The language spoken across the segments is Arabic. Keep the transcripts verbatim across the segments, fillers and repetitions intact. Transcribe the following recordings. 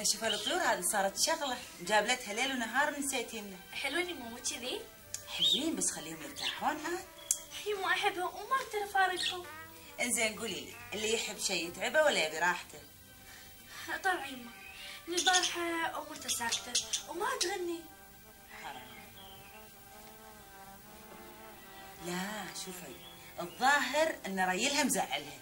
انا شوف الطيور هذه صارت شغله مجابلتها ليل ونهار نسيتينا. حلوين يا ماما كذي؟ حلوين بس خليهم يرتاحون عاد. هي ما احبهم وما اقدر افارقهم. انزين قولي لي، اللي يحب شيء يتعبه ولا يبي راحته؟ طبعا يما، البارحه امورته ساكته وما تغني. حرام. لا شوفي، الظاهر ان ريلها مزعلها.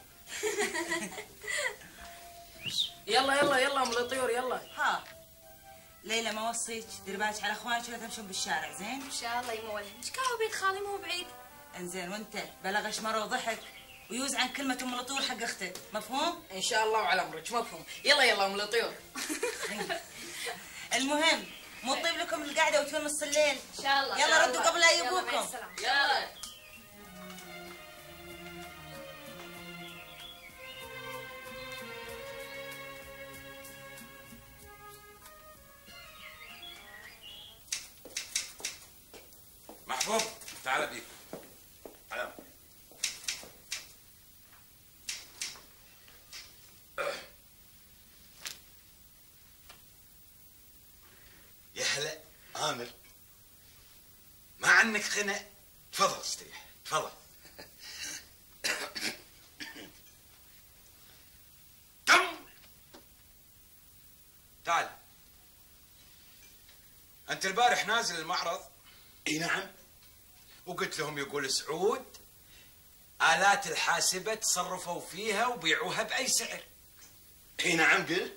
يلا يلا يلا ام الطيور يلا. ها ليلى ما وصيك ديري بالك على اخوانك ولا تمشون بالشارع زين؟ ان شاء الله يما ولد، شكاوى بيت خالي مو بعيد. انزين وانت بلغ شمره وضحك ويوز عن كلمة ام الطيور حق اختك، مفهوم؟ ان شاء الله وعلى امرك مفهوم. يلا يلا ام الطيور. المهم مو طيب لكم القعدة وتون نص الليل؟ ان شاء الله. يلا ردوا قبل لا يجيبوكم. يلا. محبوب تعال بيك. تعال. يا هلا عامر، ما عنك خنق؟ تفضل استريح تفضل. كم تعال. انت البارح نازل المعرض؟ اي نعم. وقلت لهم يقول سعود آلات الحاسبة تصرفوا فيها وبيعوها بأي سعر. اي نعم قلت.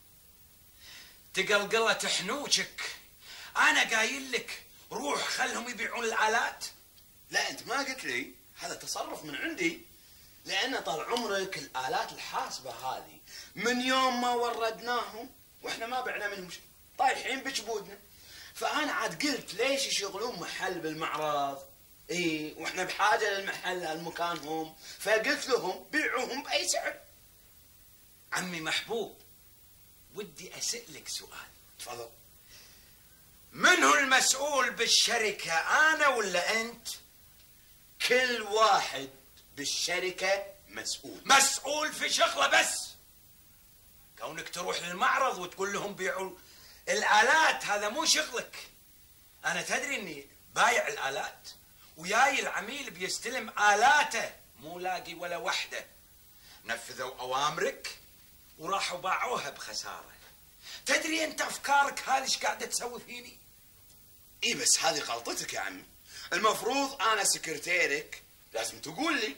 تقلقلة حنوشك، أنا قايل لك روح خلهم يبيعون الآلات. لا أنت ما قلت لي، هذا تصرف من عندي، لأن طال عمرك الآلات الحاسبة هذه من يوم ما وردناهم وإحنا ما بعنا منهم شيء، طايحين بجبودنا. فأنا عاد قلت ليش يشغلون محل بالمعرض؟ اي واحنا بحاجه للمحل هالمكانهم، فقلت لهم بيعوهم باي سعر. عمي محبوب ودي اسالك سؤال. تفضل. من هو المسؤول بالشركه، انا ولا انت؟ كل واحد بالشركه مسؤول. مسؤول في شغله بس. كونك تروح للمعرض وتقول لهم بيعوا الالات هذا مو شغلك. انا تدري اني بايع الالات وياي العميل بيستلم آلاته، مو لاقي ولا وحدة. نفذوا أوامرك وراحوا باعوها بخسارة. تدري أنت أفكارك هذه ايش قاعدة تسوي فيني؟ إي بس هذه غلطتك يا عمي. المفروض أنا سكرتيرك لازم تقول لي.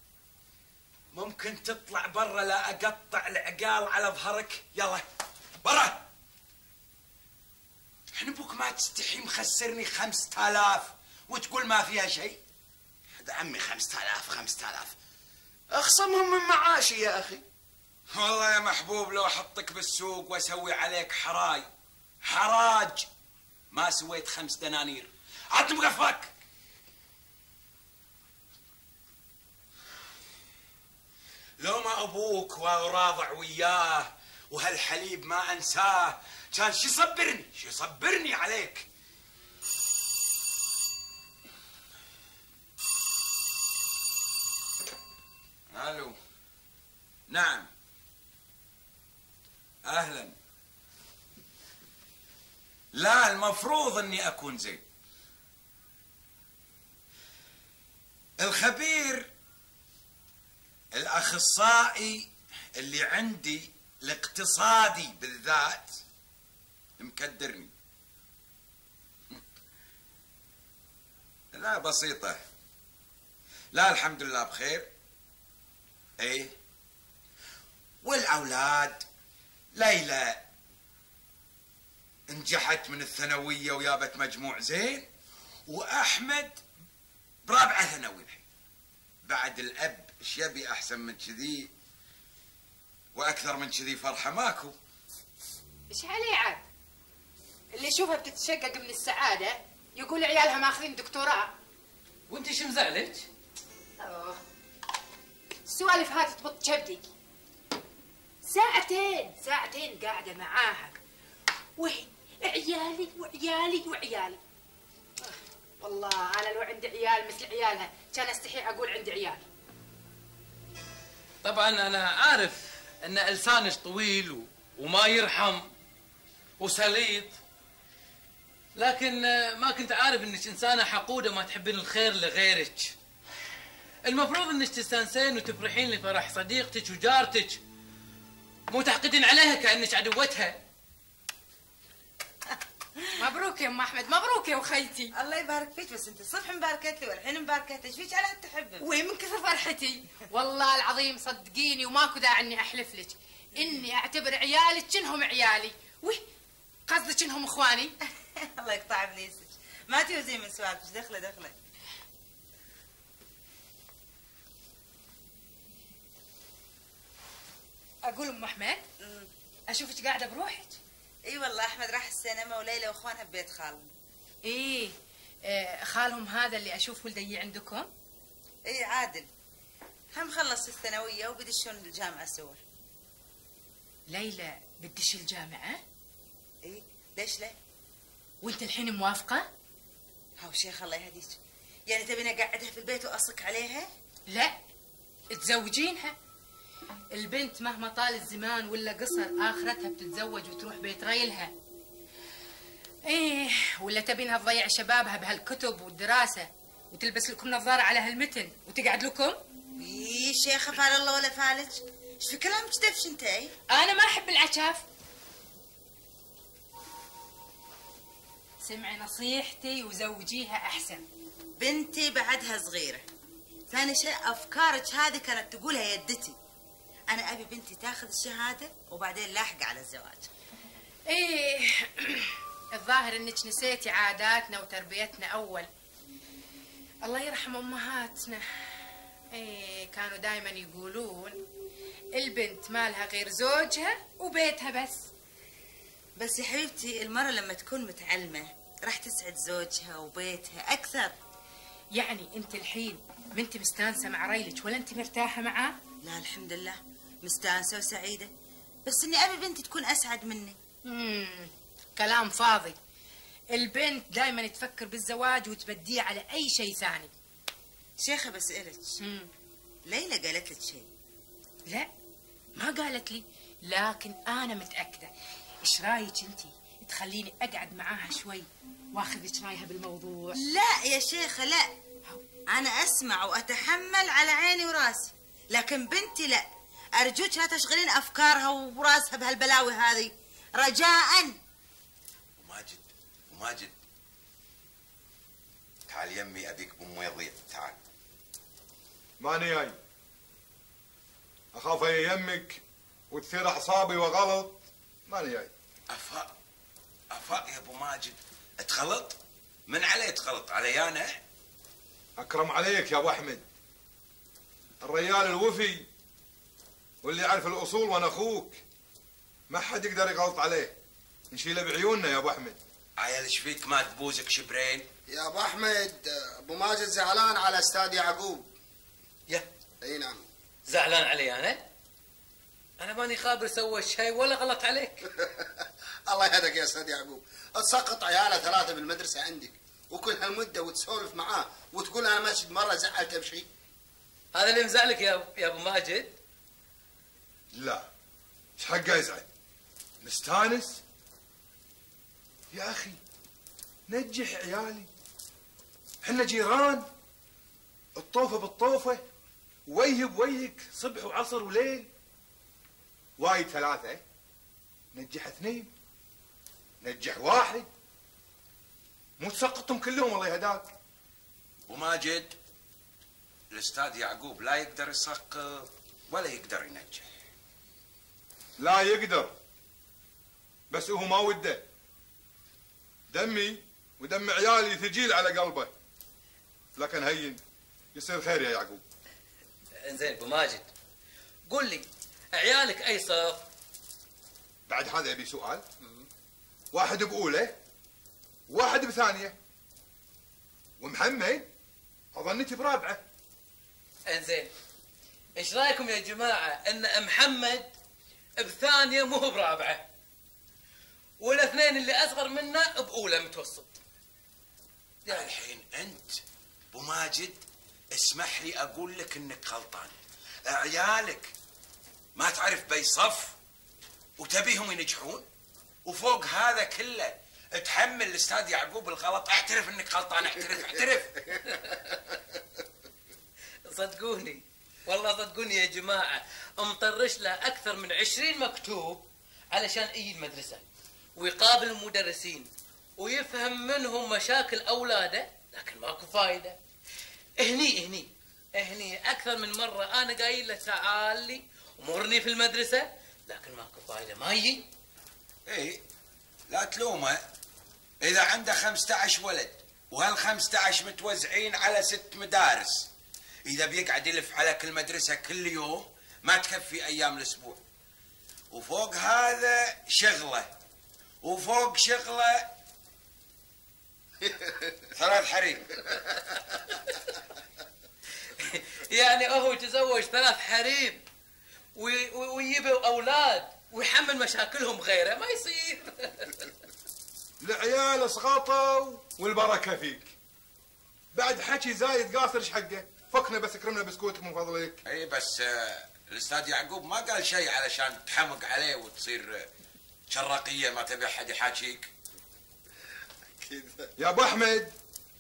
ممكن تطلع برا لا أقطع العقال على ظهرك. يلا برا. احنا بوك ما تستحي مخسرني خمسة آلاف وتقول ما فيها شيء. هذا عمي خمسة آلاف خمسة آلاف اخصمهم من معاشي يا أخي. والله يا محبوب لو أحطك بالسوق وأسوي عليك حراي حراج ما سويت خمس دنانير. عط مقفاك. لو ما أبوك وراضع وياه وهالحليب ما أنساه كان شو يصبرني شو يصبرني عليك. الو. نعم اهلا. لا المفروض اني اكون زين. الخبير الاخصائي اللي عندي الاقتصادي بالذات مكدرني. لا بسيطة. لا الحمد لله بخير. ايه والاولاد ليلى نجحت من الثانويه ويابت مجموع زين، واحمد برابعه ثانوي الحين. بعد الاب ايش يبي احسن من كذي واكثر من كذي فرحه ماكو. ايش عليه عاد؟ اللي يشوفها بتتشقق من السعاده يقول عيالها ماخذين دكتوراه. وانت ايش مزعلك؟ اوه السوالف هذه تبط كبدي. ساعتين ساعتين قاعده معاها وهي عيالي وعيالي وعيالي. والله انا لو عندي عيال مثل عيالها كان استحي اقول عندي عيال. طبعا انا عارف ان لسانك طويل وما يرحم، وسليط، لكن ما كنت عارف انك انسانه حقوده ما تحبين الخير لغيرك. المفروض انك تستانسين وتفرحين لفرح صديقتك وجارتك، مو تحقدين عليها كانك عدوتها. مبروك يا ام احمد، مبروك يا اخيتي. الله يبارك فيك، بس انت الصبح مباركت لي والحين مباركت، ايش فيك على هالتحبب؟ وين من كثر فرحتي، والله العظيم صدقيني وماكو داعي اني احلف لك اني اعتبر عيالك كأنهم عيالي. وي قصدك انهم اخواني؟ الله يقطع ابليسك، ما تيوزين من سوالفك، دخله دخله. اقول ام احمد اشوفك قاعده بروحك. اي والله احمد راح السينما وليلى واخوانها ببيت خالهم. ايه آه خالهم هذا اللي اشوف ولده يجي عندكم؟ اي عادل، هم خلص الثانويه وبدشون الجامعه سوا. ليلى بتدش الجامعه؟ اي ليش لا؟ وانت الحين موافقه؟ هاو شيخ الله يهديك، يعني تبيني اقعدها في البيت واصك عليها؟ لا تزوجينها. البنت مهما طال الزمان ولا قصر اخرتها بتتزوج وتروح بيت غيلها. ايه ولا تبينها تضيع شبابها بهالكتب والدراسه وتلبس لكم نظاره على هالمتن وتقعد لكم؟ اي شيخه فال الله ولا فالك، ايش في كلامك دفش انتي؟ انا ما احب العجاف. سمعي نصيحتي وزوجيها احسن. بنتي بعدها صغيره، ثاني شيء افكارك هذه كانت تقولها يدتي. انا ابي بنتي تاخذ الشهاده وبعدين لاحقه على الزواج. ايه الظاهر انك نسيتي عاداتنا وتربيتنا اول. الله يرحم امهاتنا، ايه كانوا دائما يقولون البنت ما لها غير زوجها وبيتها بس. بس يا حبيبتي المرة لما تكون متعلمة راح تسعد زوجها وبيتها أكثر. يعني أنت الحين ما أنت مستانسة مع ريلك ولا أنت مرتاحة معاه؟ لا الحمد لله مستانسة وسعيدة، بس إني أبي بنتي تكون أسعد مني. امم كلام فاضي. البنت دائما تفكر بالزواج وتبديه على أي شيء ثاني. شيخة بسألك، ليلى قالت لك شيء؟ لا ما قالت لي، لكن أنا متأكدة. إيش رايك أنت تخليني أقعد معاها شوي واخذك رايها بالموضوع؟ لا يا شيخة لا، أنا أسمع وأتحمل على عيني وراسي، لكن بنتي لا، أرجوك لا تشغلين أفكارها وراسها بهالبلاوي هذه رجاءً. وماجد وماجد تعال يمي أبيك بأم يضيع. تعال. ماني جاي، أخاف يمك وتثير أعصابي وغلط. ماني جاي. أفاء أفاء يا أبو ماجد، تغلط؟ من علي تغلط؟ علي أنا؟ أكرم عليك يا أبو أحمد، الرجال الوفي واللي يعرف الأصول وأنا أخوك، ما حد يقدر يغلط عليه، نشيله بعيوننا يا أبو أحمد. عيال ايش فيك ما تبوزك شبرين؟ يا أبو أحمد أبو ماجد زعلان على أستاذ يعقوب. يا أي نعم. زعلان علي أنا؟ أنا ماني خابر سوى شيء ولا غلط عليك. الله يهدك يا أستاذ يعقوب، تسقط عياله ثلاثة بالمدرسة عندك وكل هالمدة وتسولف معاه وتقول أنا ما شفت مرة زعلته بشيء. هذا اللي مزعلك يا يا أبو ماجد؟ لا، ايش حقه يزعل؟ مستانس؟ يا أخي نجح عيالي، احنا جيران، الطوفة بالطوفة، ويه بويهك صبح وعصر وليل. وايد ثلاثة، نجح اثنين، نجح واحد، مو تسقطهم كلهم الله يهداك. أبو ماجد الأستاذ يعقوب لا يقدر يسقط ولا يقدر ينجح. لا يقدر، بس هو ما وده. دمي ودم عيالي ثقيل على قلبه، لكن هين يصير خير يا يعقوب. انزين ابو ماجد قول لي عيالك اي صف؟ بعد هذا يبي سؤال؟ واحد بأولى، واحد بثانية، ومحمد أظنتي برابعة. انزين ايش رايكم يا جماعة ان محمد بثانية مو برابعة، والاثنين اللي اصغر منه باولى متوسط؟ الحين انت ابو ماجد اسمح لي اقول لك انك غلطان. عيالك ما تعرف بي صف وتبيهم ينجحون وفوق هذا كله تحمل الاستاذ يعقوب الغلط. اعترف انك غلطان، اعترف اعترف. صدقوني والله صدقوني يا جماعة، مطرش له أكثر من عشرين مكتوب علشان يجي المدرسة ويقابل المدرسين ويفهم منهم مشاكل أولاده، لكن ماكو فايدة. هني هني هني أكثر من مرة أنا قايل له تعال لي ومرني في المدرسة، لكن ماكو فايدة، ما يجي. اي لا تلومه، إذا عنده خمسة عشر ولد وهال خمسة عشر متوزعين على ست مدارس، إذا بيقعد يلف على كل مدرسة كل يوم ما تكفي أيام الأسبوع. وفوق هذا شغلة، وفوق شغلة ثلاث حريم. يعني هو تزوج ثلاث حريم ويجيب أولاد ويحمل مشاكلهم غيره، ما يصير. العيال سقطوا والبركة فيك. بعد حكي زايد قاصر ايش حقه؟ فكنا بس اكرمنا بسكوتك من فضلك. اي بس آه الاستاذ يعقوب ما قال شيء علشان تحمق عليه وتصير آه شراقيه ما تبي احد يحاكيك. يا ابو احمد،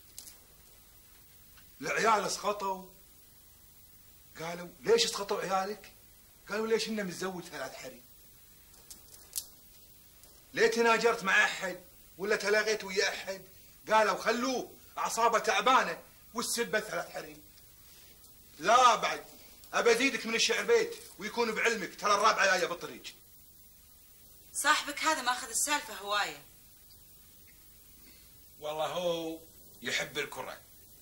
العيال سقطوا. قالوا ليش سقطوا عيالك؟ قالوا ليش انه متزوج ثلاث حريم. ليه تناجرت مع احد ولا تلاقيت ويا احد؟ قالوا خلوه اعصابه تعبانه والسبه ثلاث حريم. لا بعد ابى ازيدك من الشعر بيت ويكون بعلمك، ترى الرابعه جايه بالطريق. صاحبك هذا ماخذ السالفه هوايه. والله هو يحب الكره.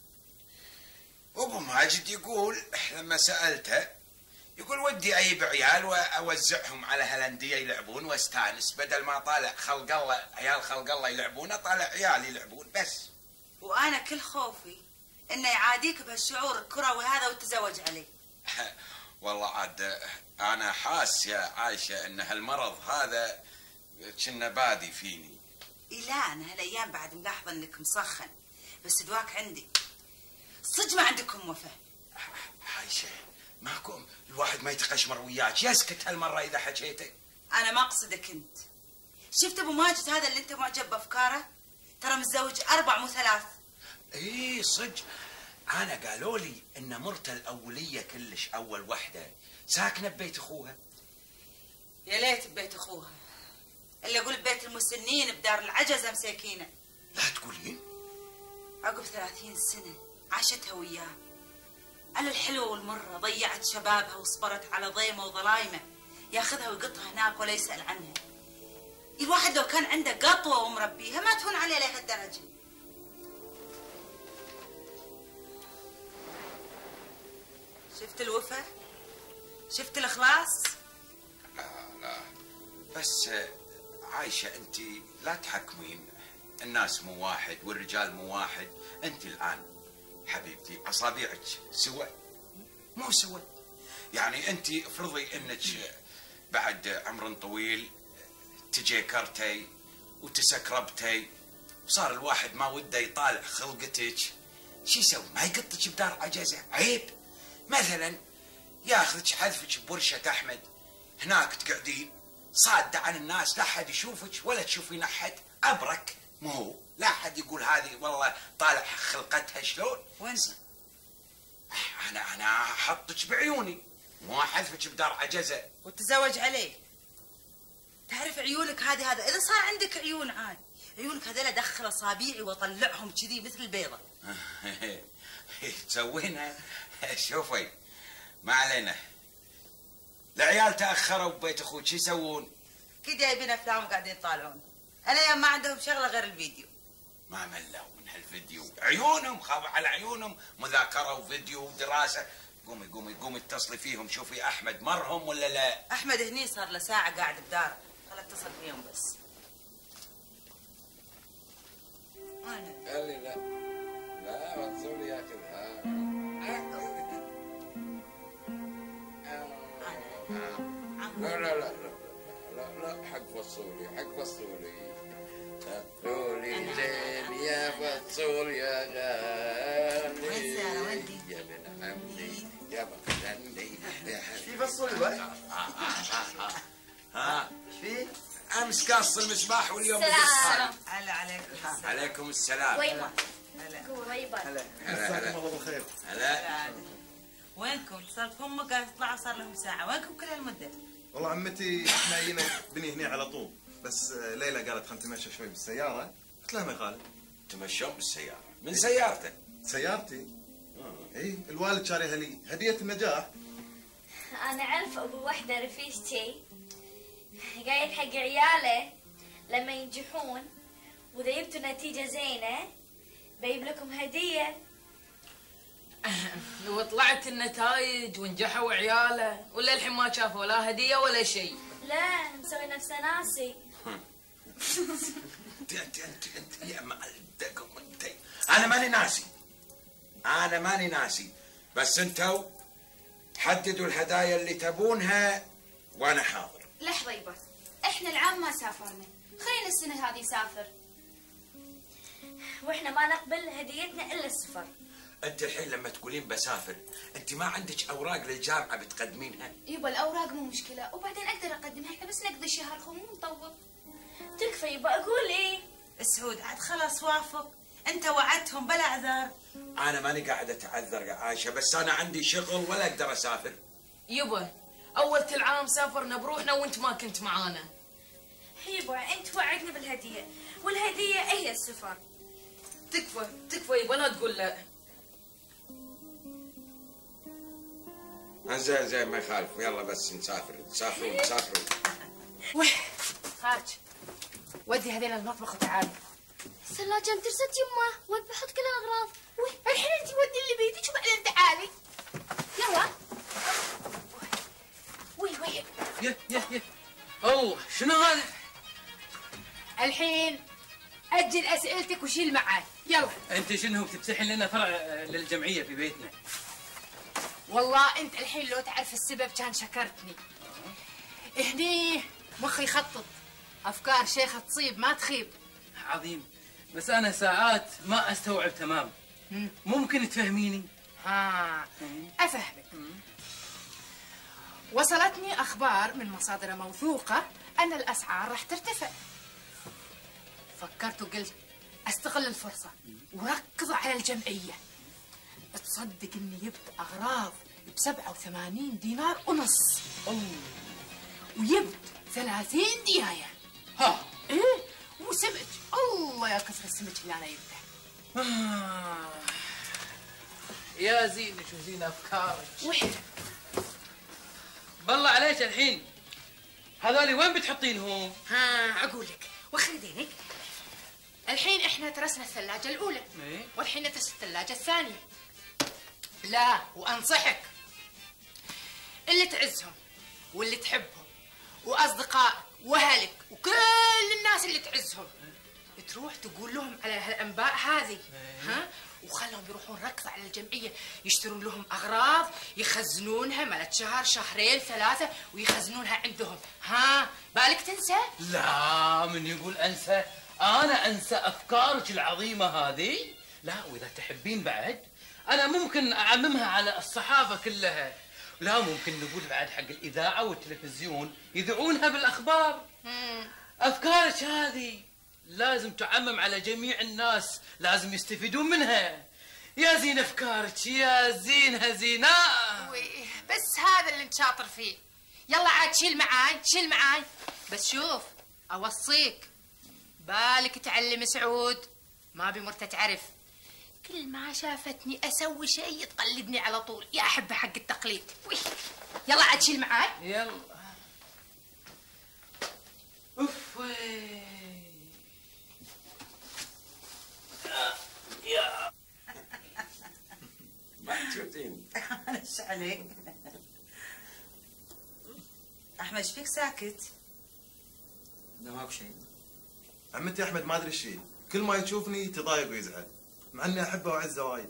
ابو ماجد يقول لما سالته يقول ودي اجيب عيال واوزعهم على هالانديه يلعبون واستانس، بدل ما طالع خلق الله عيال خلق الله يلعبون، طالع عيال يلعبون بس. وانا كل خوفي انه يعاديك بهالشعور الكروي هذا وتتزوج عليه. والله عاد انا حاس يا عايشه ان هالمرض هذا كنا بادي فيني. لا انا هالايام بعد ملاحظه انك مسخن، بس دواك عندي صدق ما عندكم وفاه. عايشه ماكو الواحد ما يتقشمر وياك، يسكت هالمره اذا حكيتي. انا ما اقصدك انت. شفت ابو ماجد هذا اللي انت معجب بافكاره؟ ترى متزوج اربع مو ثلاث. ايه صدق، انا قالوا لي ان مرته الاوليه كلش اول وحده ساكنه ببيت اخوها. يا ليت ببيت اخوها، الا اقول ببيت المسنين بدار العجزه مساكينه. لا تقولين؟ عقب ثلاثين سنه عاشتها وياه، على الحلوه والمره ضيعت شبابها وصبرت على ضيمه وظلايمه، ياخذها ويقطها هناك ولا يسال عنها. الواحد لو كان عنده قطوه ومربيها ما تهون عليه لهالدرجه. شفت الوفا؟ شفت الاخلاص؟ لا لا بس عايشه انت لا تحكمين، الناس مو واحد والرجال مو واحد. انت الان حبيبتي اصابعك سوا مو سوا، يعني انت افرضي انك بعد عمر طويل تجيكرتي وتسكربتي وصار الواحد ما وده يطالع خلقتك، شو يسوي؟ ما يقطك بدار عجزه؟ عيب. مثلا ياخذك حذفك بورشه احمد، هناك تقعدين صاده عن الناس، لا حد يشوفك ولا تشوفين احد، ابرك مو هو، لا حد يقول هذه والله طالع خلقتها شلون. وين؟ انا انا احطك بعيوني مو احذفك بدار عجزه. وتزوج عليه. تعرف عيونك هذه هذا اذا صار عندك عيون عاد، عيونك هذول ادخل اصابيعي واطلعهم كذي مثل البيضه. تسوينها؟ شوفي ما علينا، العيال تاخروا ببيت اخوك شو يسوون؟ اكيد جايبين افلام وقاعدين يطالعون، الايام ما عندهم شغله غير الفيديو. ما ملوا من هالفيديو، عيونهم خاضوا على عيونهم، مذاكره وفيديو ودراسه. قومي قومي قومي اتصلي فيهم شوفي احمد مرهم ولا لا. احمد هني صار له ساعه قاعد بداره، خل اتصل فيهم بس. انا قال لي لا لا ما تسولي ياخذها. لا لا لا لا لا لا حق فصولي حق فصولي فصولي زين يا فصول يا غالي. وين سارة ودي؟ يا بن عمي يا بغدادي يا في فصولي بقى؟ ها ايش فيه؟ امس قاص المصباح واليوم السلام. هلا عليكم السلام. عليكم السلام. ويبا هلا قريبا. هلا هلا الله بالخير. هلا. وينكم؟ صار هم قاعد يطلعوا صار لهم ساعة، وينكم كل هالمدة؟ والله عمتي احنا جينا بني هنا على طول، بس ليلى قالت خلينا نتمشى شوي بالسيارة، قلت لها ما يخالف. تمشون بالسيارة؟ من سيارته؟ سيارتي؟ اي الوالد شاريها لي هدية النجاح. أنا أعرف أبو وحدة رفيجتي قايل حق عياله لما ينجحون وإذا جبتوا نتيجة زينة بيجيب لكم هدية. وطلعت النتائج ونجحوا عياله ولا الحين ما شافوا لا هديه ولا شيء؟ لا مسوي نفسه ناسي. انت انت انت انت يا معلدكم انت. انا ماني ناسي. انا ماني ناسي، بس انتوا حددوا الهدايا اللي تبونها وانا حاضر. لحظة يبا، احنا العام ما سافرنا، خلينا السنة هذه نسافر. واحنا ما نقبل هديتنا الا السفر. انت الحين لما تقولين بسافر، انت ما عندك اوراق للجامعه بتقدمينها؟ يبا الاوراق مو مشكلة، وبعدين اقدر اقدمها، احنا بس نقضي شهر خو مو نطول. تكفى يبا اقول ايه؟ سعود عاد خلاص وافق، انت وعدتهم بلا اعذار. انا ماني قاعد اتعذر يا عايشه، بس انا عندي شغل ولا اقدر اسافر. يبا اول العام سافرنا بروحنا وانت ما كنت معانا. يبا انت وعدنا بالهدية، والهدية هي السفر. تكفى تكفى يبا لا تقول لا. زين زين ما يخالف، يلا بس نسافر نسافروا نسافروا. ويه خارج ودي هذين المطبخ وتعالي. الثلاجة امترست يمه، وين بحط كل الاغراض؟ ويه الحين انت ودي اللي بيدك وبعدين تعالي. يلا. وي وي يا يا يا الله شنو هذا؟ الحين اجل اسئلتك وشيل معاي، يلا. انت شنو بتفتحين لنا فرع للجمعيه في بيتنا؟ والله انت الحين لو تعرف السبب كان شكرتني. هني مخي يخطط، افكار شيخه تصيب ما تخيب. عظيم، بس انا ساعات ما استوعب تمام. ممكن تفهميني؟ ها افهمك. وصلتني اخبار من مصادر موثوقه ان الاسعار راح ترتفع. فكرت وقلت استغل الفرصه وركض على الجمعيه. تصدق اني جبت اغراض بسبعة وثمانين دينار ونص. الله. وجبت ثلاثين ديايه. ها ايه وسمك. الله يا كثر السمك اللي انا جبته. آه. يا زين شو زين افكارك. وين؟ بالله عليك الحين هذولي وين بتحطينهم؟ ها اقول لك واخذ دينك. الحين احنا ترسنا الثلاجه الاولى. ايه؟ والحين نترس الثلاجه الثانيه. لا وانصحك اللي تعزهم واللي تحبهم واصدقائك واهلك وكل الناس اللي تعزهم تروح تقول لهم على هالانباء هذه. ها وخلهم يروحون ركض على الجمعيه يشترون لهم اغراض يخزنونها مالت شهر شهرين ثلاثه ويخزنونها عندهم. ها بالك تنسى؟ لا من يقول انسى؟ انا انسى افكارك العظيمه هذه؟ لا واذا تحبين بعد انا ممكن اعممها على الصحافه كلها. لا ممكن نقول بعد حق الاذاعه والتلفزيون يذيعونها بالاخبار. افكارك هذه لازم تعمم على جميع الناس، لازم يستفيدون منها. يا زين افكارك يا زينها زيناء. بس هذا اللي انت شاطر فيه. يلا عاد شيل معاي شيل معاي. بس شوف اوصيك بالك تعلم سعود، ما بمرته تعرف. كل ما شافتني اسوي شيء تقلدني على طول. يا احبه حق التقليد. وي. يلا عاد شيل معاي. يلا. اوف وي. يا ما تشوتين. ايش عليك؟ احمد ايش فيك ساكت؟ لا ماكو شيء. عمتي احمد ما ادري شيء، كل ما يشوفني يتضايق ويزعل، مع اني احبه واعزه وايد.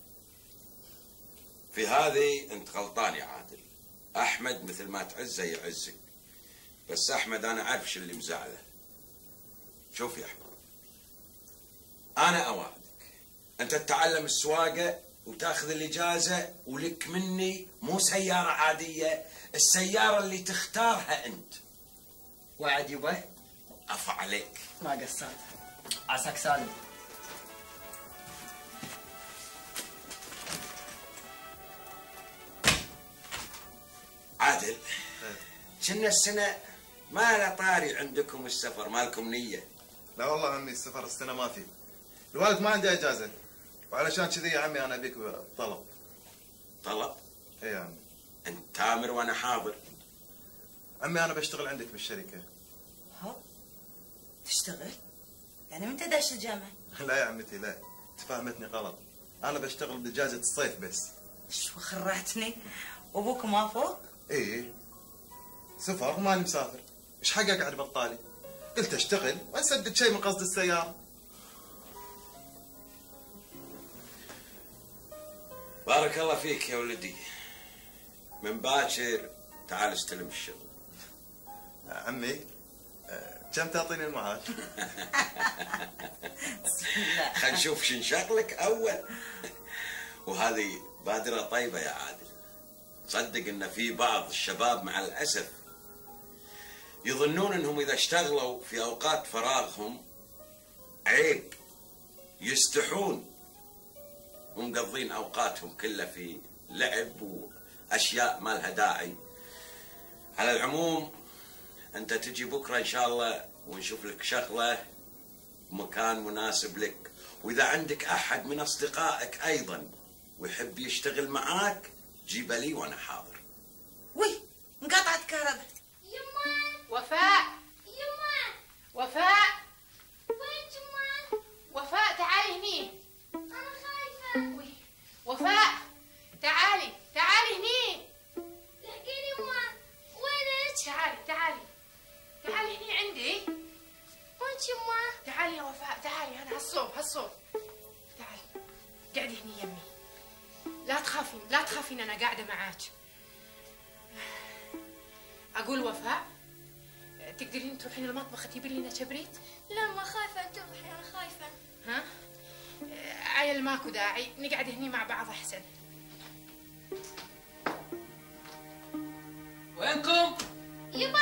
في هذه انت غلطان يا عادل. احمد مثل ما تعزه يعزك، بس احمد انا عارف شو اللي مزعله. شوف يا احمد، انا اوعدك انت تتعلم السواقه وتاخذ الاجازه ولك مني مو سياره عاديه، السياره اللي تختارها انت. وعد يبا؟ عفا عليك. ما قصرت. عساك سالم. عادل، كنا السنة ما لا طاري عندكم السفر، مالكم نية؟ لا والله عمي السفر السنة ما في. الوالد ما عنده اجازة، وعلشان كذي يا عمي انا ابيك بطلب. طلب؟ اي يا عمي. انت تامر وانا حاضر. عمي انا بشتغل عندك بالشركة. ها؟ تشتغل؟ يعني متى داش الجامعة؟ لا يا عمتي لا، تفهمتني غلط. انا بشتغل باجازة الصيف بس. شو خرعتني؟ وابوك ما فوق؟ ايه سفر ماني مسافر، ايش حق اقعد بطالي؟ قلت اشتغل واسدد شيء من قصد السيارة. بارك الله فيك يا ولدي. من باكر تعال استلم الشغل. عمي كم تعطيني المعاش؟ خل نشوف شن شغلك اول. وهذه بادرة طيبة يا عادل. صدق ان في بعض الشباب مع الاسف يظنون انهم اذا اشتغلوا في اوقات فراغهم عيب، يستحون ومقضين اوقاتهم كلها في لعب واشياء ما لها داعي. على العموم انت تجي بكره ان شاء الله ونشوف لك شغله مكان مناسب لك، واذا عندك احد من اصدقائك ايضا ويحب يشتغل معاك جيبه لي وانا حاضر. وي انقطعت كهرباء. يما وفاء. يما وفاء. وين جمال؟ وفاء تعالي هني. انا خايفة. وي. وفاء تعالي تعالي هني. لحقيني يما. وينك؟ تعالي تعالي تعالي هني عندي. وين يما؟ تعالي يا وفاء تعالي، انا هالصوب هالصوب. تعالي قعدي هني يمي. لا تخافين لا تخافين انا قاعده معاك. اقول وفاء تقدرين تروحين المطبخ تجيبي لنا كبريت؟ لا ما خايفة انت روحي، انا خايفة. ها؟ عيل ماكو داعي، نقعد هني مع بعض احسن. وينكم؟ يبا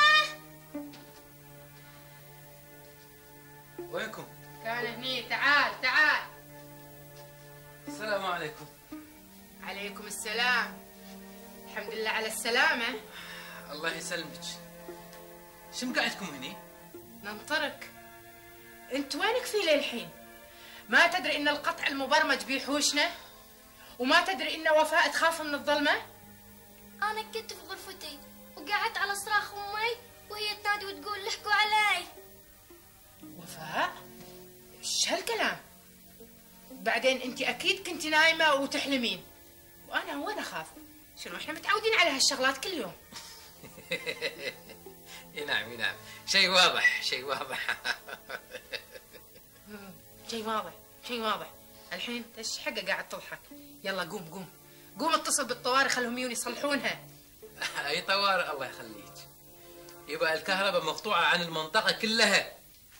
وينكم؟ كان هني. تعال تعال. السلام عليكم. عليكم السلام. الحمد لله على السلامة. الله يسلمك. شو مقعدكم هني؟ ننطرك. انت وينك في للحين؟ ما تدري ان القطع المبرمج بيحوشنا؟ وما تدري ان وفاء تخاف من الظلمة؟ انا كنت في غرفتي وقعدت على صراخ امي وهي تنادي وتقول لحقوا علي. وفاء؟ ايش هالكلام؟ بعدين انت اكيد كنت نايمة وتحلمين، وانا وين اخاف؟ شنو احنا متعودين على هالشغلات كل يوم. نعم نعم، شيء واضح شيء واضح. شيء واضح شيء واضح. الحين ايش حقه قاعد تضحك؟ يلا قوم قوم قوم اتصل بالطوارئ خلهم يجون يصلحونها. اي طوارئ الله يخليك. يبقى الكهرباء مقطوعة عن المنطقة كلها.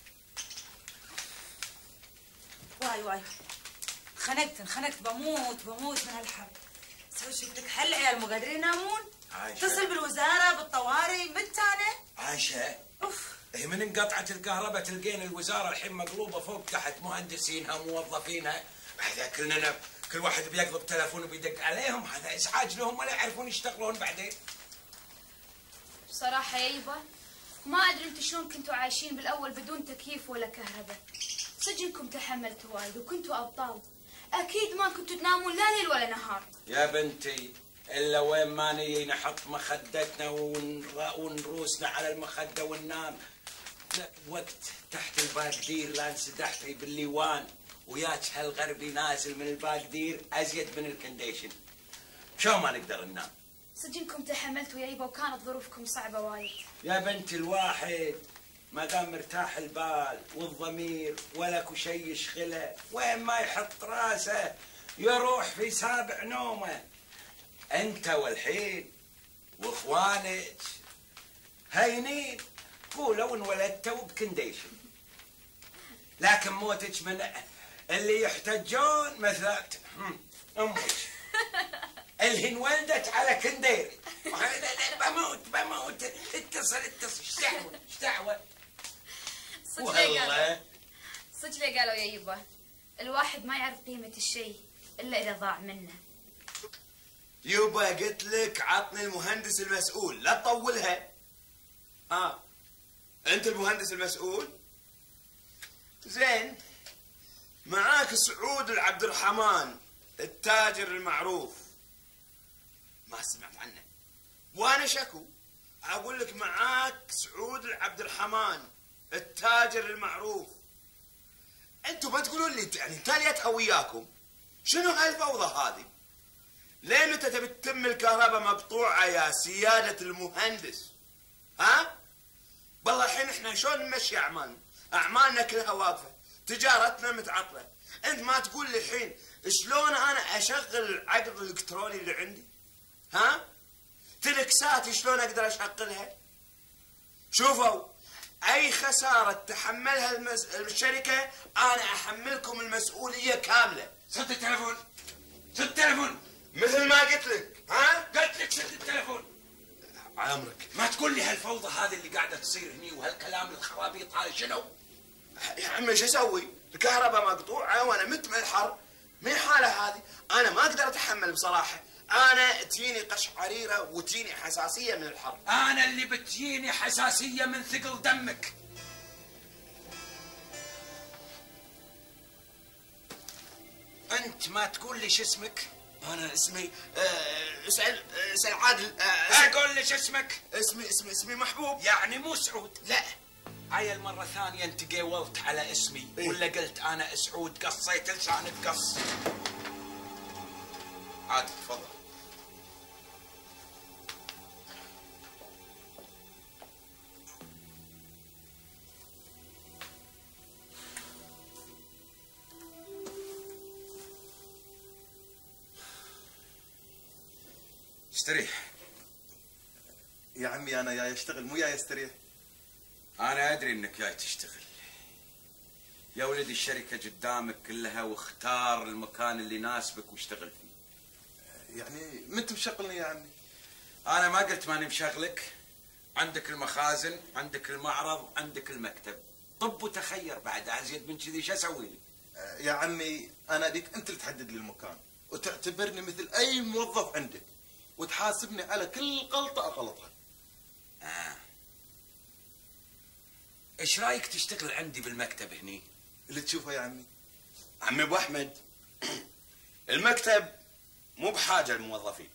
واي واي خنقت انخنقت بموت بموت من هالحر. سوي شوف لك حل، عيال مو قادرين ينامون. عايشة اتصل بالوزارة بالطوارئ متى انا؟ عايشة اوف هي من انقطعت الكهرباء تلقين الوزارة الحين مقلوبة فوق تحت، مهندسينها موظفينها. هذا كلنا كل واحد بيقلب تلفون وبيدق عليهم، هذا ازعاج لهم ولا يعرفون يشتغلون بعدين. بصراحة يا يبا ما أدري أنتوا شلون كنتوا عايشين بالأول بدون تكييف ولا كهرباء. سجنكم تحملتوا وايد وكنتوا أبطال، أكيد ما كنتوا تنامون لا ليل ولا نهار. يا بنتي إلا وين ما نيجي نحط مخدتنا ونروسنا على المخدة وننام. وقت تحت الباقدير لا انسدحتي بالليوان وياك هالغربي نازل من الباقدير أزيد من الكنديشن، شو ما نقدر ننام. سجنكم تحملتوا يا يبا وكانت ظروفكم صعبة وايد. يا بنتي الواحد ما دام مرتاح البال والضمير ولكو شيء يشغله، وين ما يحط راسه يروح في سابع نومه. انت والحين واخوانك هينين قولوا انولدتوا بكنديشن، لكن موتك من اللي يحتجون مثل امك اللي انولدت على كنديري. بموت بموت اتصل اتصل ايش دعوه ايش دعوه. صدق ليه قالوا صدق ليه قالوا يا يبا الواحد ما يعرف قيمة الشيء إلا إذا ضاع منه. يبا قلت لك عطني المهندس المسؤول لا تطولها. اه انت المهندس المسؤول؟ زين، معاك سعود العبد الرحمن التاجر المعروف. ما سمعت عنه وانا شكو. اقول لك معاك سعود العبد الرحمن التاجر المعروف. انتم ما تقولون لي يعني تاليتها وياكم شنو هالفوضى هذه؟ ليه متى تبي تتم الكهرباء مقطوعه يا سياده المهندس؟ ها؟ والله الحين احنا شلون نمشي اعمالنا؟ اعمالنا كلها واقفه، تجارتنا متعطله. انت ما تقول لي الحين شلون انا اشغل العقد الالكتروني اللي عندي؟ ها؟ تلكساتي شلون اقدر اشغلها؟ شوفوا، اي خساره تحملها المز... الشركه انا احملكم المسؤوليه كامله. سد التليفون، سد التليفون مثل ما قلت لك. ها؟ قلت لك سد التليفون. عمرك ما تقول لي هالفوضى هذه اللي قاعده تصير هني وهالكلام الخرابيط هذا شنو؟ يا عمي شو اسوي؟ الكهرباء مقطوعه وانا مت من الحر. من حاله هذه انا ما اقدر اتحمل بصراحه. انا تجيني قشعريره وتجيني حساسيه من الحر. انا اللي بتجيني حساسيه من ثقل دمك. انت ما تقول لي شو اسمك؟ انا اسمي أه اسال اسال عادل. أه اقول لي شو اسمك؟ اسمي اسمي اسمي محبوب. يعني مو سعود؟ لا. هاي المره ثانيه انت قولت على اسمي. إيه؟ ولا قلت انا سعود قصيت لسانك قص. عادل تفضل. استريح يا عمي. انا جاي اشتغل مو جاي استريح. انا ادري انك جاي تشتغل يا ولدي. الشركه قدامك كلها واختار المكان اللي يناسبك واشتغل فيه. يعني ما انت مشغلني يا عمي؟ انا ما قلت ماني مشغلك. عندك المخازن، عندك المعرض، عندك المكتب. طب وتخير بعد ازيد من كذي شو اسوي لك؟ يا عمي انا ابيك انت اللي تحدد لي المكان وتعتبرني مثل اي موظف عندك وتحاسبني على كل غلطه اغلطها. آه. ايش رايك تشتغل عندي بالمكتب هني؟ اللي تشوفه يا عمي. عمي ابو احمد، المكتب مو بحاجه الموظفين.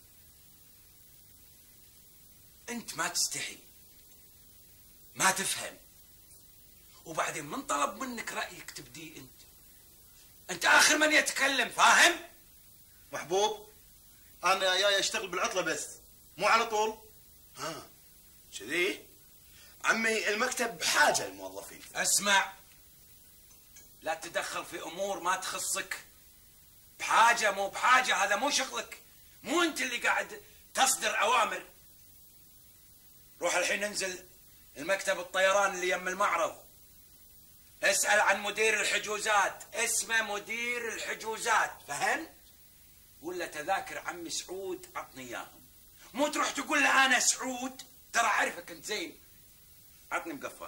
انت ما تستحي، ما تفهم، وبعدين من طلب منك رايك تبديه انت؟ انت اخر من يتكلم، فاهم؟ محبوب، انا جاي اشتغل بالعطله بس مو على طول. ها كذي؟ عمي المكتب بحاجه الموظفين. اسمع، لا تدخل في امور ما تخصك. بحاجه مو بحاجه هذا مو شغلك. مو انت اللي قاعد تصدر اوامر. روح الحين انزل المكتب الطيران اللي يم المعرض، اسال عن مدير الحجوزات. اسمه مدير الحجوزات، فهمت؟ ولا تذاكر عمي سعود عطني اياهم. مو تروح تقول له انا سعود، ترى اعرفك انت زين. عطني مقفاك.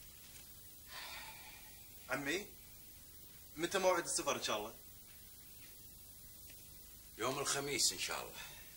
عمي متى موعد السفر ان شاء الله؟ يوم الخميس ان شاء الله.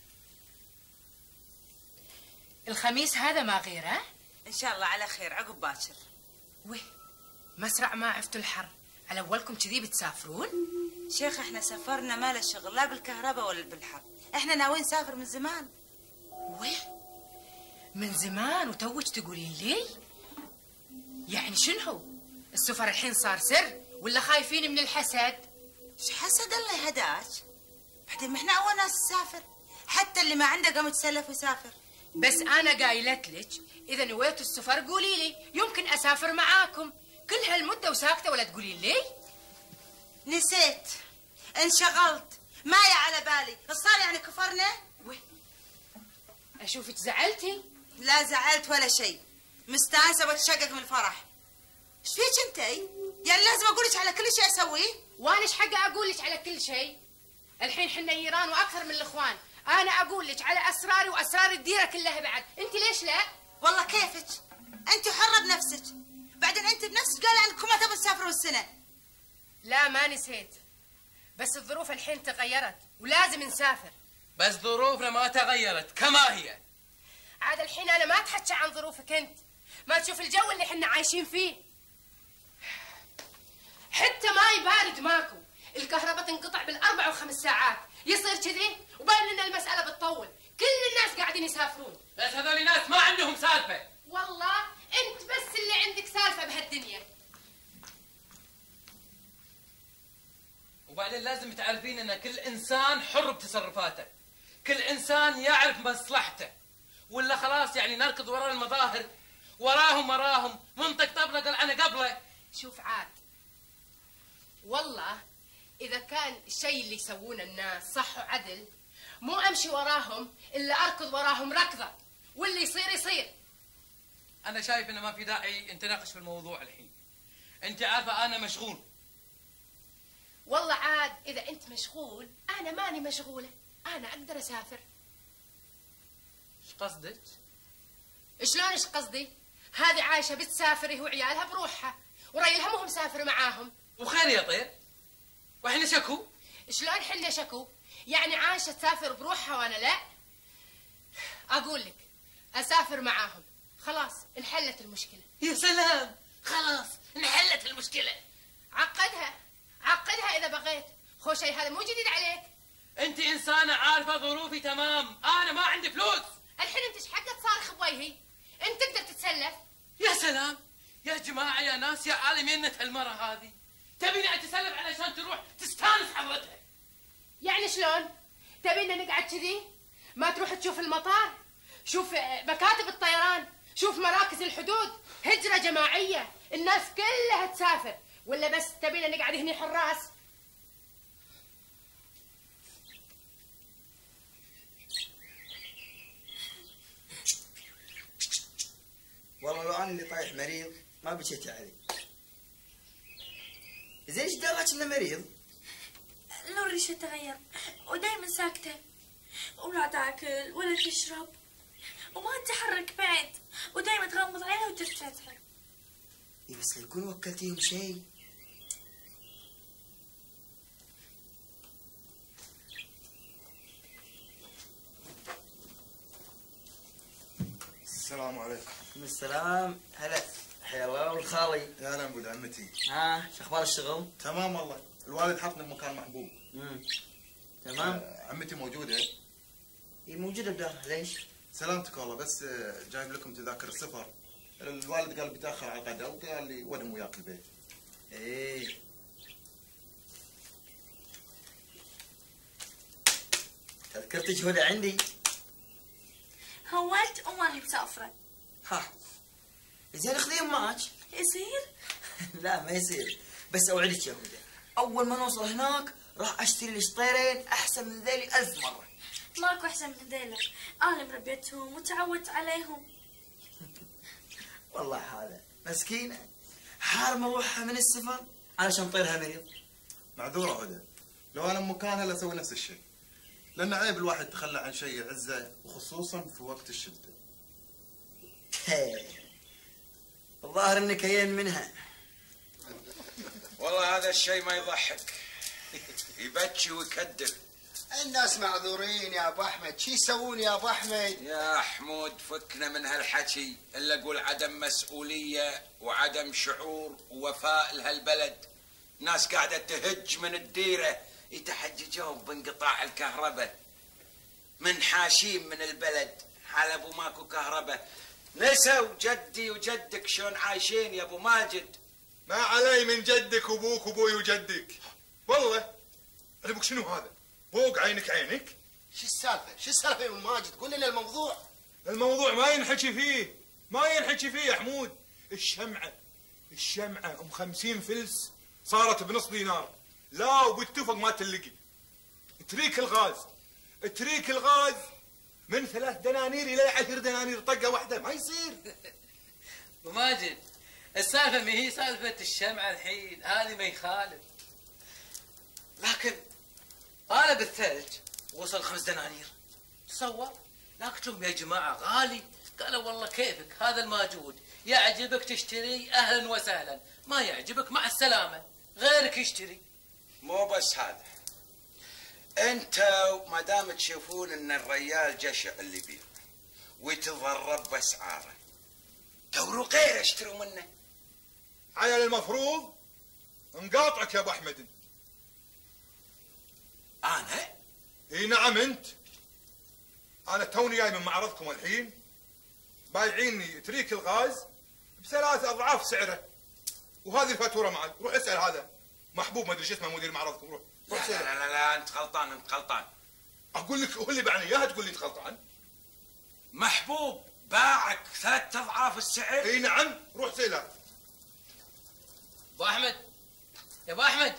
الخميس هذا ما غيره؟ ان شاء الله على خير عقب باكر. ويه مسرع ما عفتوا الحر، على اولكم كذي بتسافرون؟ شيخ احنا سفرنا ما له شغل لا بالكهرباء ولا بالحر، احنا ناويين نسافر من زمان. ويه من زمان وتوج تقولين لي؟ يعني شنو؟ السفر الحين صار سر ولا خايفين من الحسد؟ ايش حسد الله يهداك؟ بعدين ما احنا اول ناس نسافر، حتى اللي ما عنده قام يتسلف ويسافر. بس انا قايلت لك اذا نويتوا السفر قولي لي يمكن اسافر معاكم. كل هالمده وساكته ولا تقولين لي؟ نسيت، انشغلت، ما يا على بالي. صار يعني كفرنا؟ وي اشوفك زعلتي. لا زعلت ولا شيء، مستانسه وتشقق من الفرح. ايش فيك انتي؟ يعني لازم اقول لك على كل شيء اسويه؟ وانا ايش حق اقول لك على كل شيء؟ الحين حنا ايران واكثر من الاخوان، انا اقول لك على اسراري واسرار الديره كلها بعد، انت ليش لا؟ والله كيفك، انت حره بنفسك، بعدين انت بنفسك قال انكم ما تبون تسافروا السنه. لا ما نسيت، بس الظروف الحين تغيرت ولازم نسافر. بس ظروفنا ما تغيرت كما هي. عاد الحين انا ما اتحكى عن ظروفك انت، ما تشوف الجو اللي احنا عايشين فيه، حتى ماي بارد ماكو، الكهرباء تنقطع بالاربع وخمس ساعات، يصير كذي وباين ان المساله بتطول، كل الناس قاعدين يسافرون. بس هذول ناس ما عندهم سالفه. والله انت بس اللي عندك سالفه بهالدنيا. وبعدين لازم تعرفين ان كل انسان حر بتصرفاته، كل انسان يعرف مصلحته، ولا خلاص يعني نركض وراء المظاهر، وراهم وراهم، منطق طبله قال انا قبله. شوف عاد، والله اذا كان الشيء اللي يسوونه الناس صح وعدل مو امشي وراهم الا اركض وراهم ركضه، واللي يصير يصير. انا شايف انه ما في داعي نتناقش في الموضوع الحين، انت عارفه انا مشغول. والله عاد اذا انت مشغول انا ماني مشغوله، انا اقدر اسافر. ايش قصدك؟ شلون ايش قصدي؟ هذه عايشه بتسافر هي وعيالها بروحها، وريلها مو مسافر معاهم. وخير يا طير، واحنا شكو؟ شلون حنا شكو؟ يعني عايشه تسافر بروحها وانا لا؟ اقول لك اسافر معاهم، خلاص انحلت المشكله. يا سلام، خلاص انحلت المشكله. عقدها عقدها اذا بغيت، خو شيء هذا مو جديد عليك. انت انسانه عارفه ظروفي تمام، انا ما عندي فلوس. الحين انت ايش حقك صارخ بوجهي؟ انت تقدر تتسلف. يا سلام يا جماعه يا ناس يا عالمين هالمره هذه تبيني اتسلف علشان تروح تستانس حضرتها. يعني شلون؟ تبينا نقعد كذي؟ ما تروح تشوف المطار؟ شوف مكاتب الطيران، شوف مراكز الحدود، هجره جماعيه، الناس كلها تسافر، ولا بس تبينا نقعد هنا حراس؟ والله لو انا اللي طايح مريض ما بشيت علي. زين ايش دلعك انه مريض؟ لو ريشه تغير ودايما ساكته، ولا تاكل ولا تشرب وما تتحرك بعد، ودايما تغمض عينها وتفتحها. اي بس يكون وكلتيهم شيء. السلام عليكم. السلام، هلا حيا الله والخالي. يا هلا ولد عمتي. ها شو اخبار الشغل؟ تمام والله، الوالد حطني بمكان محبوب. امم تمام. آه عمتي موجوده؟ اي موجوده بدارها، ليش؟ سلامتك والله، بس آه جايب لكم تذاكر السفر. الوالد قال بيتاخر على الغداء وقال لي ودهم وياك البيت. ايه تذكرت جهودة عندي. هوت وماني مسافره. ها زين خذيهم معك. يصير؟ لا ما يصير، بس اوعدك يا هدى اول ما نوصل هناك راح اشتري لي شطيرين احسن من ذيلي ألف مره. ماكو احسن من هذيلا، انا مربيتهم وتعودت عليهم. والله هذا مسكينه حارمه روحها من السفر علشان طيرها مريض. معذوره هدى، لو انا مكانها لاسوي نفس الشيء، لان عيب الواحد يتخلى عن شيء يعزه وخصوصا في وقت الشده. الظاهر انك هين منها. والله هذا الشيء ما يضحك، يبكي ويكدر. الناس معذورين يا ابو احمد، شو يسوون يا ابو احمد؟ يا حمود فكنا من هالحكي، الا اقول عدم مسؤوليه وعدم شعور ووفاء لهالبلد. ناس قاعده تهج من الديره يتحججون بانقطاع الكهرباء، من حاشيم من البلد حلب وماكو كهرباء. نسوا جدي وجدك شلون عايشين يا ابو ماجد. ما علي من جدك وابوك وابوي وجدك. والله علمك شنو هذا؟ فوق عينك عينك. شو السالفه؟ شو السالفه يا ابو ماجد؟ قول لنا الموضوع. الموضوع ما ينحكي فيه، ما ينحكي فيه يا حمود. الشمعه الشمعه ام خمسين فلس صارت بنص دينار، لا وباتفق ما تلقي. تريك الغاز تريك الغاز من ثلاث دنانير الى عشر دنانير طقه واحده، ما يصير. ابو ماجد السالفه ما هي سالفه الشمعه الحين، هذه ما يخالف، لكن قالب الثلج وصل خمس دنانير تصور. لكن يا جماعه غالي. قالوا والله كيفك، هذا الموجود يعجبك تشتري اهلا وسهلا، ما يعجبك مع السلامه، غيرك يشتري. مو بس هذا، انتوا ما دام تشوفون ان الريال جشع اللي يبيع ويتضرب باسعاره، دوروا غيره اشتروا منه. عيل المفروض نقاطعك يا ابو احمد. انا؟ اي نعم انت. انا توني جاي من معرضكم الحين، بايعيني تريك الغاز بثلاث اضعاف سعره، وهذه الفاتوره معي. روح اسال هذا محبوب ما ادري شو اسمه مدير معرضكم. روح روح لا, لا لا لا انت غلطان، انت غلطان. اقول لك هو اللي باعني اياها تقول لي انت غلطان. محبوب باعك ثلاث اضعاف السعر؟ اي نعم، روح سيلها. ابو احمد يا ابو احمد،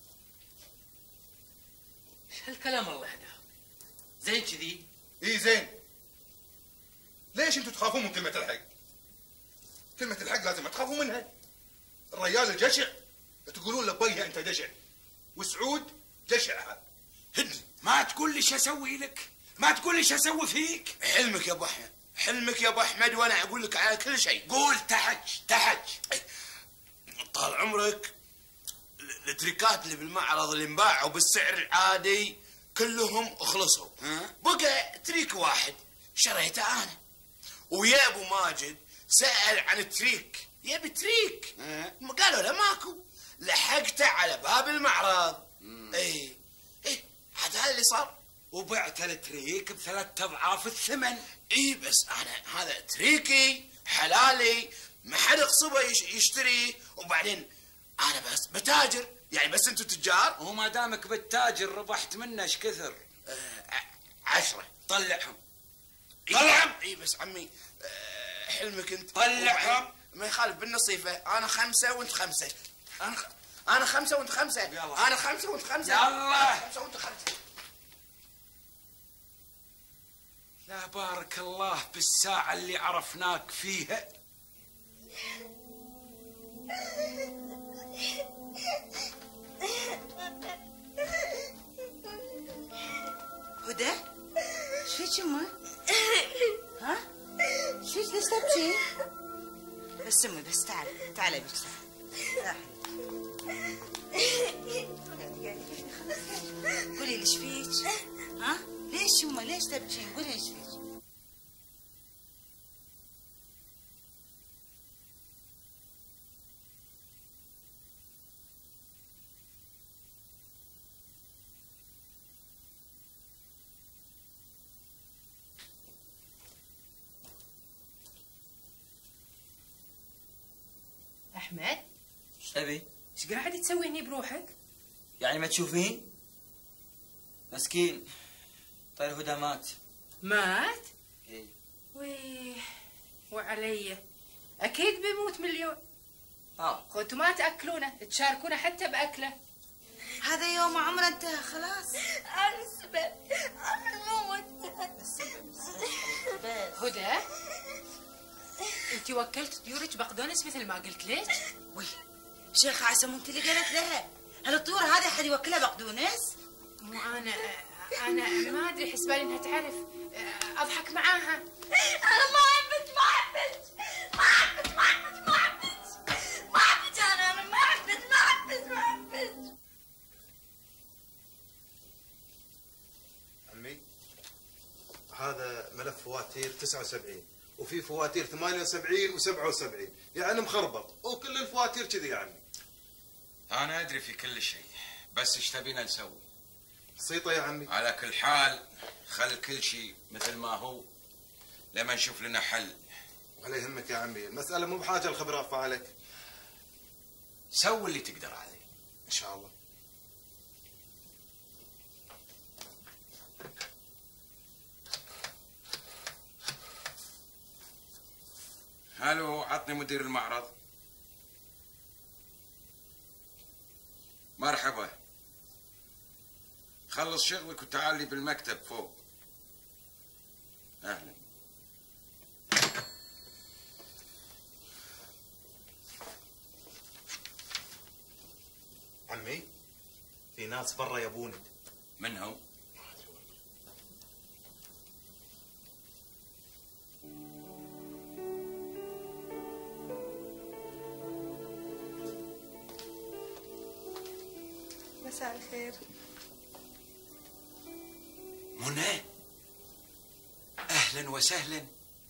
ايش هالكلام الله يهداك؟ زين كذي؟ اي زين. ليش انتم تخافون من كلمة الحق؟ كلمة الحق لازم تخافون منها. الرجال الجشع تقولون له بيها انت جشع، وسعود جشع هذا. هدني، ما تقول لي شو اسوي لك، ما تقول لي شو اسوي فيك. حلمك يا ابو احمد، حلمك يا ابو احمد، وانا اقول لك على كل شيء. قول تحج تحج. طال عمرك التريكات اللي بالمعرض اللي انباعوا بالسعر العادي كلهم خلصوا. بقى تريك واحد شريته انا، ويا ابو ماجد سأل عن التريك، يبي تريك. قالوا له ماكو، لحقته على باب المعرض. اي اي هذا هذا اللي صار، وبعت التريك بثلاث اضعاف الثمن. اي بس انا هذا تريكي حلالي، ما حد غصبه يشتري، وبعدين انا بس بتاجر يعني، بس انتم تجار. وما دامك بالتاجر ربحت منه ايش كثر؟ آه عشرة. طلعهم طلعهم. اي بس عمي آه حلمك انت. طلعهم. ما يخالف بالنصيفه، انا خمسه وانت خمسه. انا خ... انا خمسه وانت خمسه. يلا. انا خمسه وانت خمسه. يلا. خمسه وانت خمسه. لا بارك الله بالساعة اللي عرفناك فيها. هدى، ايش فيك يمه؟ ها؟ ايش فيك ليش تبكي؟ بس امي بس تعالي تعالي بك تعالي. قولي لي ايش فيك؟ ها؟ ليش يمه ليش تبكين؟ قولي ايش فيك؟ احمد، ايش تبي؟ ايش قاعد تسوي هني بروحك؟ يعني ما تشوفين؟ مسكين طير هدى مات. مات؟ اي. ويه وعلي اكيد بيموت مليون. اه كنتوا ما تاكلونه، تشاركونه حتى باكله. هذا يوم عمره انتهى خلاص. انا السبب، انا موت. هدى، انت وكلت طيورك بقدونس مثل ما قلت لك؟ وي شيخة عسى انت اللي قالت لها هالطيور هذه حد يوكلها بقدونس؟ مو انا انا ما ادري، حسبالي انها تعرف، اضحك معاها. انا ما عبت ما عبت ما عبت ما عبت ما عبت ما عبت انا انا ما عبت ما عبت ما عبت. عمي هذا ملف فواتير تسعة وسبعين، وفي فواتير ثمانية وسبعين وسبعة وسبعين، يعني مخربط، وكل الفواتير كذي يا عمي. انا ادري في كل شيء، بس ايش تبينا نسوي؟ بسيطة يا عمي. على كل حال خل كل شيء مثل ما هو لما نشوف لنا حل. ولا يهمك يا عمي، المسألة مو بحاجة لخبرة أفعالك. سوي اللي تقدر عليه إن شاء الله. الو، عطني مدير المعرض. مرحبا، خلص شغلك وتعال لي بالمكتب فوق. اهلا. عمي في ناس برا يبونك. من هم؟ مساء الخير. منى، اهلا وسهلا.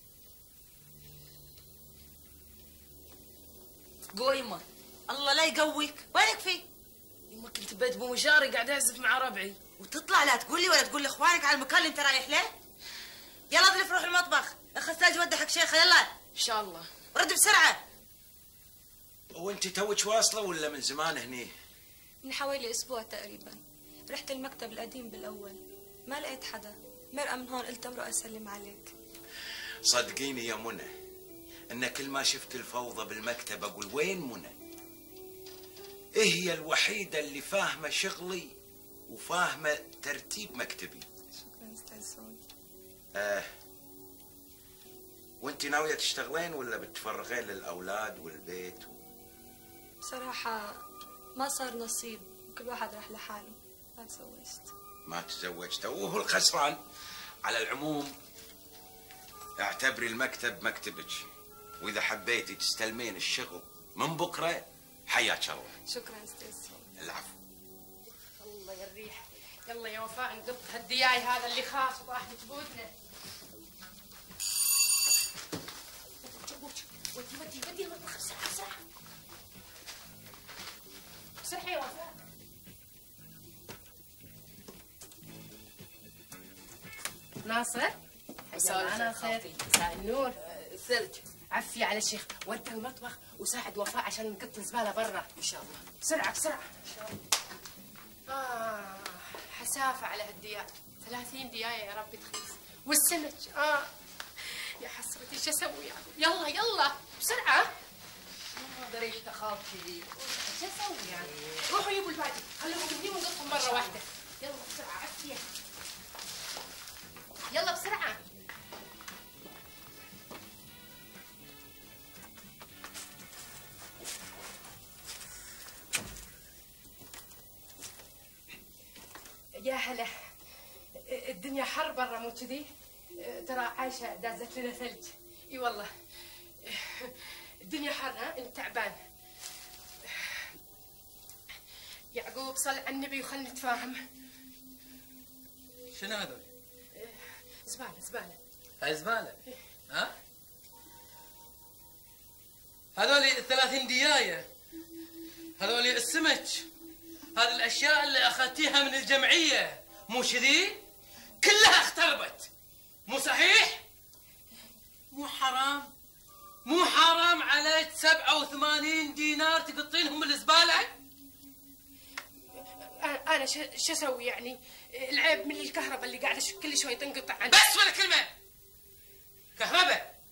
قوي يما. الله لا يقويك، وينك في؟ يما كنت بيت بو مشاري قاعد اعزف مع ربعي. وتطلع لا تقول لي ولا تقول لاخوانك على المكان اللي انت رايح له؟ يلا اضرب روح المطبخ، اخذ ثلج ودي حق شيخه يلا. ان شاء الله. رد بسرعه. وانت توك واصله ولا من زمان هني؟ من حوالي اسبوع تقريبا. رحت المكتب القديم بالاول، ما لقيت حدا، مرقه من هون قلت امرق اسلم عليك. صدقيني يا منى ان كل ما شفت الفوضى بالمكتب اقول وين منى؟ ايه هي الوحيده اللي فاهمه شغلي وفاهمه ترتيب مكتبي. شكرا استاذ سعود. آه. وانت ناويه تشتغلين ولا بتفرغين للاولاد والبيت و... بصراحه ما صار نصيب، وكل واحد راح لحاله، ما تزوجت. ما تزوجت وهو الخسران. على العموم اعتبري المكتب مكتبك، واذا حبيتي تستلمين الشغل من بكره حياك الله. شكرا استاذ سعود. العفو. الله يا الريح. يلا يا وفاء نقط هالدياي هذا اللي خاص وراح بتبوتنا. ودي ودي ودي المطبخ بسرعه بسرعه بسرعه يا وفاء. ناصر مساء ناصر. مساء النور. ثلج. عفي على الشيخ، ودى المطبخ وساعد وفاء عشان نقط الزباله برا. ان شاء الله. بسرعه بسرعه ان شاء الله. اه حسافه على هالدياي، ثلاثين ديايه يا ربي تخيس. والسمك اه يا حسرتي شو اسوي يعني؟ يلا يلا بسرعه. ما ادري ايش دخلتي. شو اسوي يعني؟ روحوا جيبوا الباقي، خلوهم مني ونقطهم مره واحده. يلا بسرعه عفيه. يلا بسرعه. يا هلا. الدنيا حر برا مو كذي؟ ترى عايشه دازت لنا ثلج. اي والله الدنيا حر. ها انت تعبان. يعقوب صل على النبي وخلنا نتفاهم. شنو هذول؟ زباله زباله. هاي زباله؟ ها؟ هذول الثلاثين ديايه، هذول السمك، هذه الاشياء اللي اخذتيها من الجمعيه مو كذي؟ كلها اختربت، مو صحيح؟ مو حرام؟ مو حرام عليك سبعة وثمانين دينار تقطينهم من الزباله؟ انا شو اسوي يعني؟ العيب من الكهرباء اللي قاعده كل شوي تنقطع عندي. بس ولا كلمه. كهرباء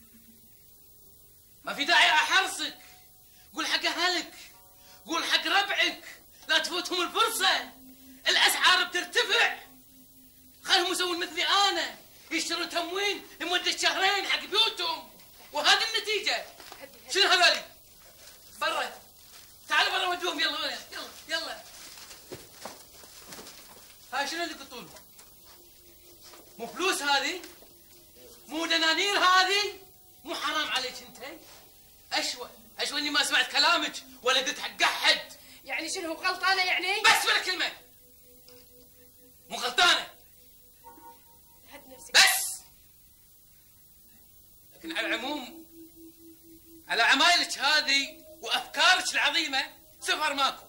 ما في داعي احرصك. قول حق اهلك، قول حق ربعك لا تفوتهم الفرصه. الاسعار بترتفع، خلهم يسوون مثلي انا، يشترون تموين لمده شهرين حق بيوتهم، وهذه النتيجه. شنو هذولي؟ برا، تعالوا برا ودوهم. يلا يلا يلا. هاي شنو اللي يقطون؟ مو فلوس هذه؟ مو دنانير هذه؟ مو حرام عليك انت؟ اشوى اشوى اني ما سمعت كلامك ولا قلت حق احد. يعني شنو غلطانه يعني؟ بس ولا كلمه. مو غلطانه بس. لكن على العموم على عمايلك هذه وافكارك العظيمه سفر ماكو.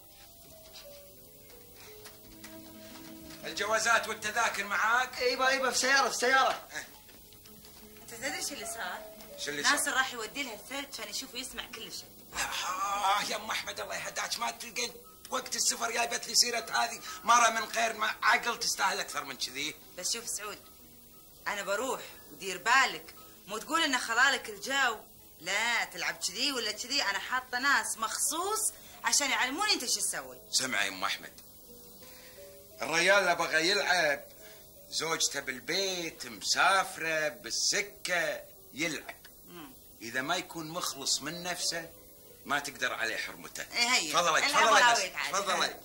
الجوازات والتذاكر معاك؟ ايوه ايوه في سياره في سياره. انت تدري شو اللي صار؟ شو اللي صار؟ ناصر راح يودي لها الثلج عشان يشوف ويسمع كل شيء. آه يا ام احمد الله يهداك، ما تلقين وقت السفر جايبت لي سيره هذه مره من غير ما عقل تستاهل اكثر من كذي. بس شوف سعود، انا بروح ودير بالك، مو تقول ان خلالك الجو، لا تلعب كذي ولا كذي. انا حاطه ناس مخصوص عشان يعلموني انت شو تسوي. سمعي يا ام احمد، الرجال بغى يلعب، زوجته بالبيت مسافره بالسكه يلعب. مم. اذا ما يكون مخلص من نفسه ما تقدر عليه حرمته. ايه هي تفضلي تفضلي تفضلي.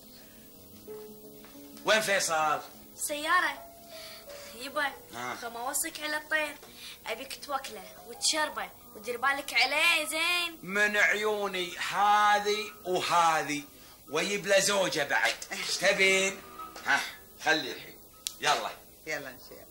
وين فيصل؟ سيارة يبا. خل اوصيك على الطير، ابيك توكله وتشربه ودير بالك عليه زين. من عيوني هذه وهذه، ويجيب له زوجه بعد. تبين؟ ها خلي الحين. يلا يلا ان شاء الله.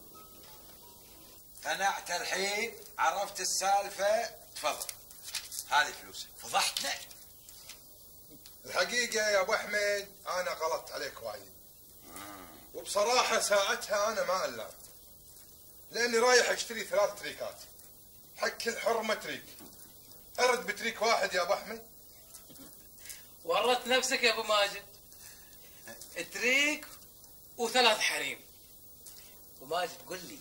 قنعت الحين؟ عرفت السالفه؟ تفضل هذه فلوسك. فضحتنا. الحقيقة يا ابو احمد انا غلطت عليك وايد. وبصراحة ساعتها انا ما ألام. لاني رايح اشتري ثلاث تريكات. حق كل حرمة تريك. ارد بتريك واحد يا ابو احمد. ورطت نفسك يا ابو ماجد. تريك وثلاث حريم. ابو ماجد قل لي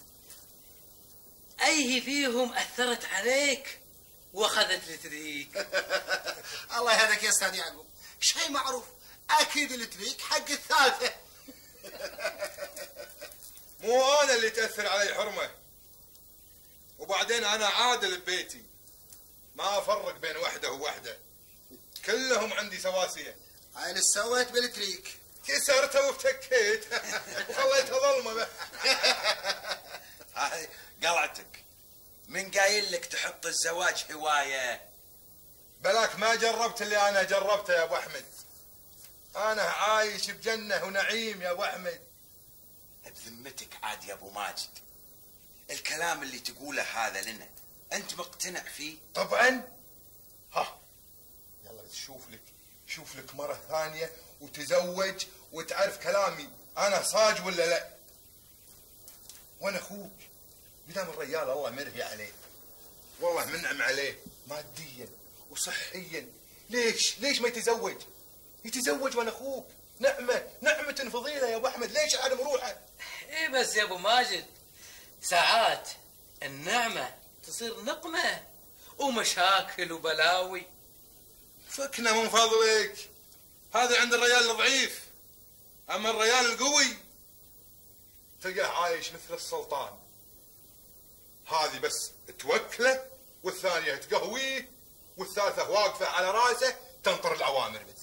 اي فيهم اثرت عليك واخذت التريك؟ الله يهديك يا استاذ يعقوب، شيء معروف، اكيد التريك حق الثالثه. مو انا اللي تاثر علي حرمه. وبعدين انا عادل ببيتي، ما افرق بين وحده ووحده، كلهم عندي سواسيه. هاي اللي سويت بالتريك، كسرته وافتكيت وخليتها ظلمه. هاي قلعتك. من قايل لك تحط الزواج هوايه؟ بلاك ما جربت اللي انا جربته يا ابو احمد. انا عايش بجنه ونعيم يا ابو احمد. بذمتك عاد يا ابو ماجد، الكلام اللي تقوله هذا لنا انت مقتنع فيه؟ طبعا. ها يلا بس شوف لك شوف لك مره ثانيه وتزوج وتعرف كلامي انا صاج ولا لا. وانا اخوك بدام الرجال الله مرهي عليه، والله منعم عليه ماديا وصحيا، ليش ليش ما يتزوج؟ يتزوج وانا اخوك، نعمه نعمه فضيله يا ابو احمد، ليش عدم روحه؟ ايه بس يا ابو ماجد ساعات النعمه تصير نقمه ومشاكل وبلاوي. فكنا من فضلك، هذا عند الرجال الضعيف، اما الرجال القوي تلقاه عايش مثل السلطان. هذه بس توكله والثانيه تقهويه والثالثه واقفه على راسه تنطر الاوامر بس.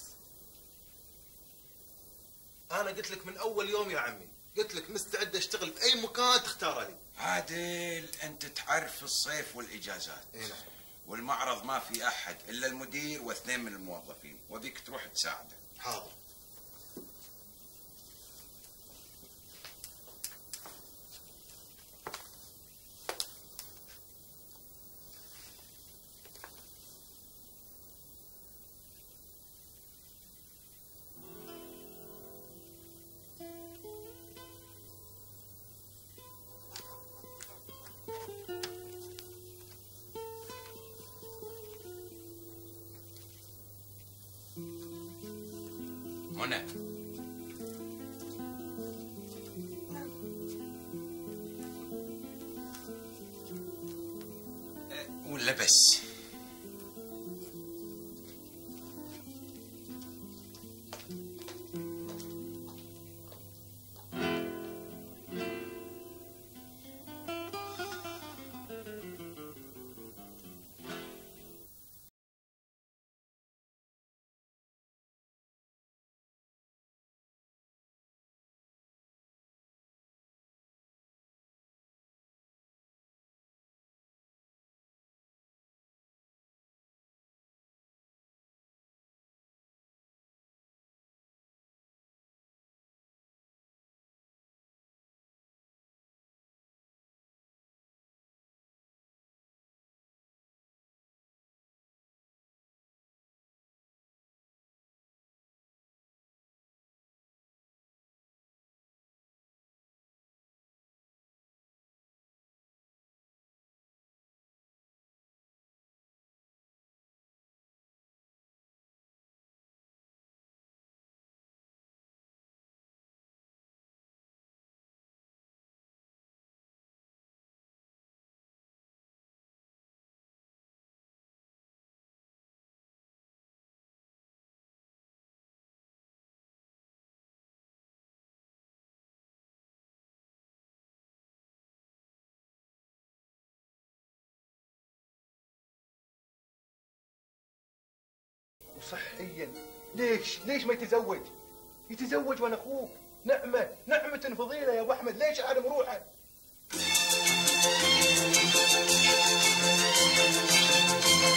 انا قلت لك من اول يوم يا عمي، قلت لك مستعد اشتغل في اي مكان تختاره لي. عادل انت تعرف الصيف والاجازات. إيه. والمعرض ما في احد الا المدير واثنين من الموظفين، وبيك تروح تساعده. حاضر. منى ولا بس وصحيا، ليش ليش ما يتزوج؟ يتزوج وانا اخوك، نعمه نعمه فضيله يا ابو احمد، ليش عدم روحه؟